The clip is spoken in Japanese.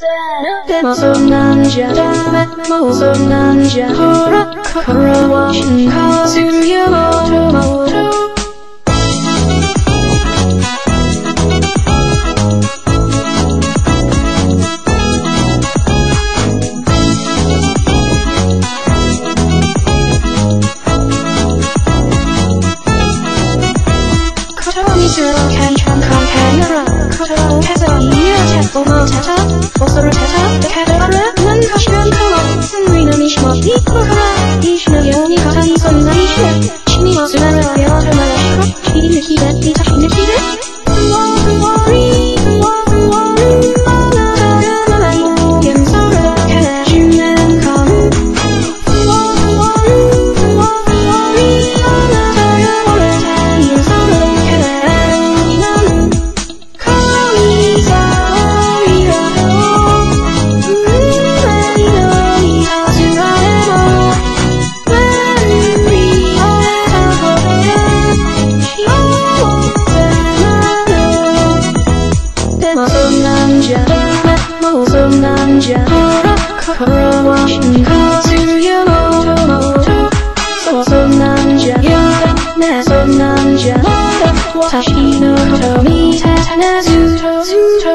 でもそんなんじゃダメ、もうそんなんじゃほら心は進化するよもっともっと心は進化するよもっともっとそうそんなんじゃやだねそんなんじゃまだ私のこと見てたねずっとずっと